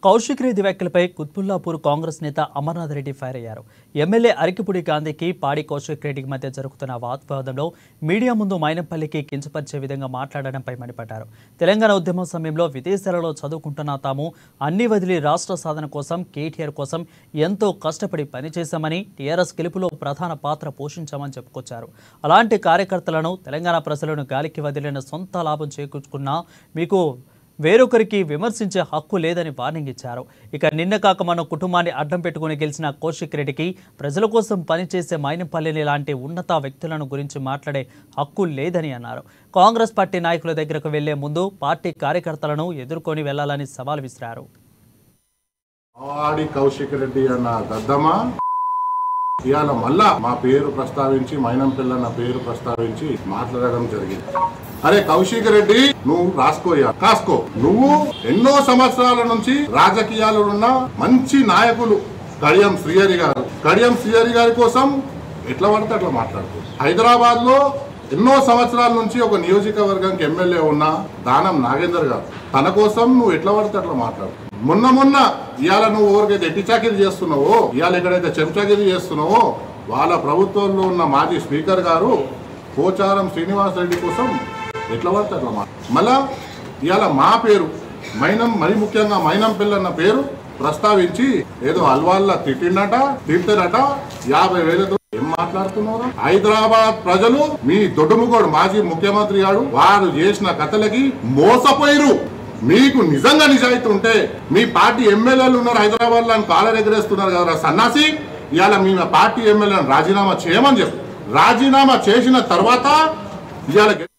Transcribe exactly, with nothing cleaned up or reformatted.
కౌశిక్ రెడ్డి వ్యాఖ్యలపై కుత్బుల్లాపూర్ కాంగ్రెస్ నేత అమర్నాథ్ రెడ్డి ఫైర్ అయ్యారు. ఎమ్మెల్యే అరికిపుడి గాంధీకి పాడి కౌశిక్ రెడ్డికి మధ్య జరుగుతున్న వాగ్వాదంలో మీడియా ముందు మైనంపల్లికి కించపరిచే విధంగా మాట్లాడడంపై మండిపడ్డారు. తెలంగాణ ఉద్యమం సమయంలో విదేశాలలో చదువుకుంటున్న తాము అన్ని వదిలి రాష్ట్ర సాధన కోసం కేటీఆర్ కోసం ఎంతో కష్టపడి పనిచేశామని, టీఆర్ఎస్ గెలుపులో ప్రధాన పాత్ర పోషించామని చెప్పుకొచ్చారు. అలాంటి కార్యకర్తలను తెలంగాణ ప్రజలను గాలికి వదిలిన సొంత లాభం చేకూర్చుకున్నా మీకు వేరొకరికి విమర్శించే హక్కు లేదని వార్నింగ్ ఇచ్చారు. ఇక నిన్న కాక మన కుటుంబాన్ని అడ్డం పెట్టుకుని గెలిచిన కౌశిక్ రెడ్డికి ప్రజల కోసం పనిచేసే మైనంపల్లిని లాంటి ఉన్నత వ్యక్తులను గురించి మాట్లాడే హక్కు లేదని అన్నారు. కాంగ్రెస్ పార్టీ నాయకుల దగ్గరకు వెళ్లే ముందు పార్టీ కార్యకర్తలను ఎదుర్కొని వెళ్లాలని సవాల్ విసిరారు. కౌశిక్ రెడ్డి అన్న దద్దమా ఇవాళ మళ్ళా మా పేరు ప్రస్తావించి మైనంపల్లి అన్న పేరు ప్రస్తావించి మాట్లాడడం జరిగింది. అరే కౌశిక్ రెడ్డి, నువ్వు రాసుకోయా కాసుకో. నువ్వు ఎన్నో సంవత్సరాల నుంచి రాజకీయాలు ఉన్న మంచి నాయకులు కడియం శ్రీహరి గారు కడియం శ్రీహరి గారి కోసం ఎట్లా పడితే అట్లా మాట్లాడుతూ హైదరాబాద్ లో ఎన్నో సంవత్సరాల నుంచి ఒక నియోజకవర్గానికి ఎమ్మెల్యే ఉన్న దానం నాగేందర్ గారు, తన కోసం నువ్వు ఎట్లా పడితే అట్లా మాట్లాడు. మొన్న మొన్న ఇవాళ నువ్వు ఎవరికైతే ఎట్టి చాకిరీ చేస్తున్నావో, ఇవాళ ఎక్కడైతే చెంచాకిరీ చేస్తున్నావో వాళ్ళ ప్రభుత్వంలో ఉన్న మాజీ స్పీకర్ గారు పోచారం శ్రీనివాస్ రెడ్డి కోసం ఎట్లా పడితే అట్లా మాట. మళ్ళా ఇవాళ మా పేరు మైనం, మరి ముఖ్యంగా మైనంపల్లి అన్న పేరు ప్రస్తావించి ఏదో అల్వాల్లా తిట్టిండట తిట్టనట యాభై వేలతో ఏం మాట్లాడుతున్నారు? హైదరాబాద్ ప్రజలు మీ దొడ్డుముగోడు మాజీ ముఖ్యమంత్రి గారు వారు చేసిన కథలకి మోసపోయిరు. మీకు నిజంగా నిజాయితీ ఉంటే మీ పార్టీ ఎమ్మెల్యేలు ఉన్నారు హైదరాబాద్ లో కాలర్ ఎగరేస్తున్నారు కదా సన్నాసి, ఇవాళ మీ పార్టీ ఎమ్మెల్యేలను రాజీనామా చేయమని చెప్పు. రాజీనామా చేసిన తర్వాత ఇవాళ